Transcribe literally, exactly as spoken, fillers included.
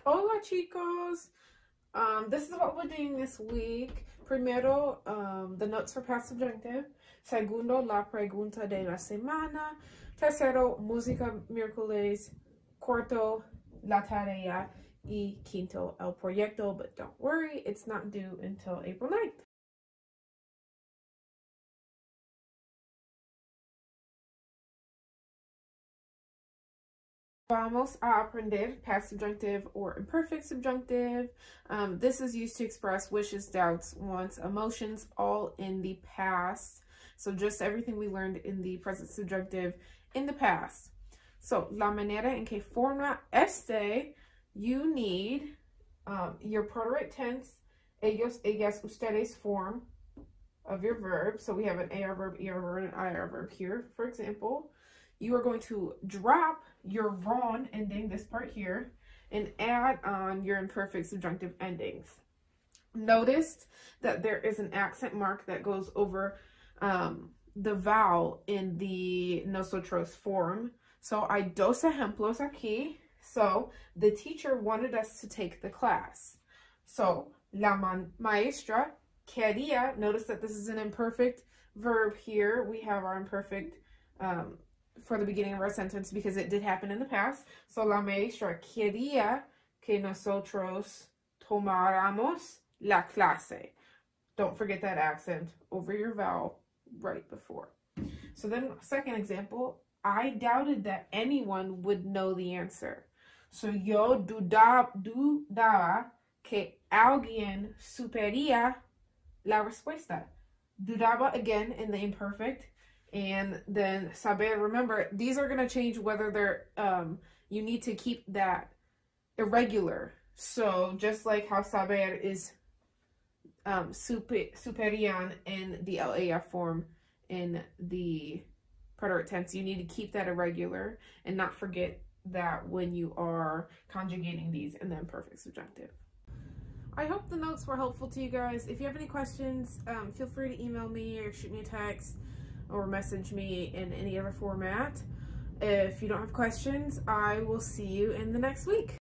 Hola Chicos! Um, this is what we're doing this week. Primero, um, the notes for past subjunctive. Segundo, la pregunta de la semana. Tercero, música miércoles. Cuarto, la tarea. Y quinto, el proyecto. But don't worry, it's not due until April ninth. Vamos a aprender past subjunctive or imperfect subjunctive. Um, this is used to express wishes, doubts, wants, emotions, all in the past. So just everything we learned in the present subjunctive in the past. So, la manera en que forma este, you need um, your proto-rate tense, ellos, ellas, ustedes form of your verb. So we have an A R verb, E R verb, and an I R verb here, for example. You are going to drop your von ending, this part here, and add on your imperfect subjunctive endings. Notice that there is an accent mark that goes over um, the vowel in the nosotros form. So hay dos ejemplos aquí. So the teacher wanted us to take the class. So la maestra quería, notice that this is an imperfect verb here. We have our imperfect um, for the beginning of our sentence because it did happen in the past. So la maestra quería que nosotros tomáramos la clase. Don't forget that accent over your vowel right before. So then, second example, I doubted that anyone would know the answer. So yo dudaba, dudaba que alguien supiera la respuesta. Dudaba again in the imperfect. And then saber, remember, these are going to change whether they're, um, you need to keep that irregular. So just like how saber is um, super, superian in the L A F form in the preterite tense, you need to keep that irregular and not forget that when you are conjugating these in the imperfect subjunctive. I hope the notes were helpful to you guys. If you have any questions, um, feel free to email me or shoot me a text or message me in any other format. If you don't have questions, I will see you in the next week.